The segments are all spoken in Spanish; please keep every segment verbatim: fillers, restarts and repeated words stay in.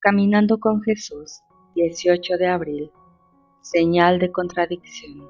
Caminando con Jesús, dieciocho de abril. Señal de contradicción.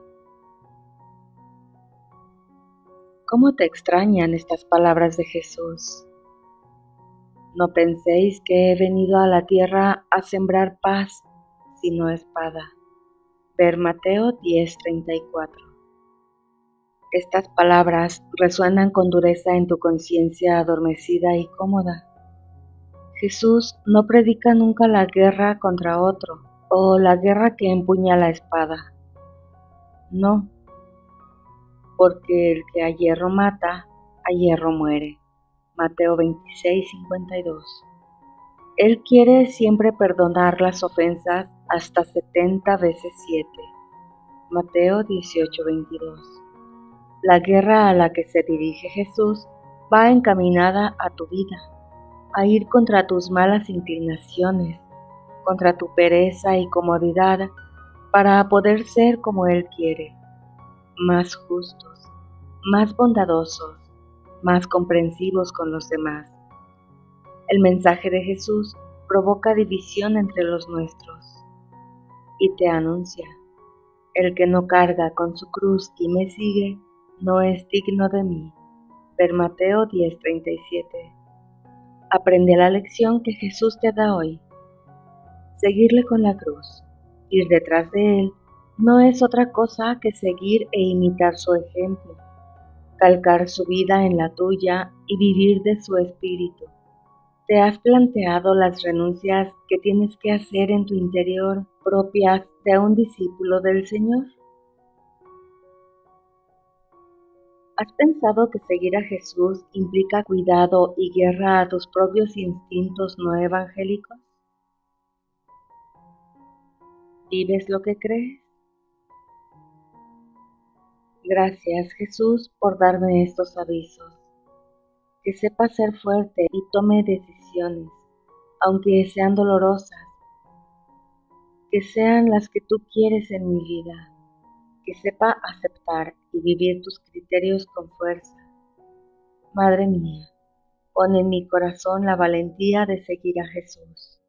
¿Cómo te extrañan estas palabras de Jesús? No penséis que he venido a la tierra a sembrar paz, sino espada. Ver Mateo diez treinta y cuatro. Estas palabras resuenan con dureza en tu conciencia adormecida y cómoda. Jesús no predica nunca la guerra contra otro, o la guerra que empuña la espada. No, porque el que a hierro mata, a hierro muere. Mateo veintiséis cincuenta y dos. Él quiere siempre perdonar las ofensas hasta setenta veces siete. Mateo dieciocho veintidós. La guerra a la que se dirige Jesús va encaminada a tu vida, a ir contra tus malas inclinaciones, contra tu pereza y comodidad, para poder ser como Él quiere, más justos, más bondadosos, más comprensivos con los demás. El mensaje de Jesús provoca división entre los nuestros y te anuncia: el que no carga con su cruz y me sigue, no es digno de mí. Ver Mateo diez treinta y siete. Aprende la lección que Jesús te da hoy. Seguirle con la cruz, ir detrás de Él, no es otra cosa que seguir e imitar su ejemplo, calcar su vida en la tuya y vivir de su espíritu. ¿Te has planteado las renuncias que tienes que hacer en tu interior propias de un discípulo del Señor? ¿Has pensado que seguir a Jesús implica cuidado y guerra a tus propios instintos no evangélicos? ¿Vives lo que crees? Gracias, Jesús, por darme estos avisos. Que sepa ser fuerte y tome decisiones, aunque sean dolorosas, que sean las que tú quieres en mi vida, que sepa aceptar y vivir tus criterios con fuerza. Madre mía, pon en mi corazón la valentía de seguir a Jesús.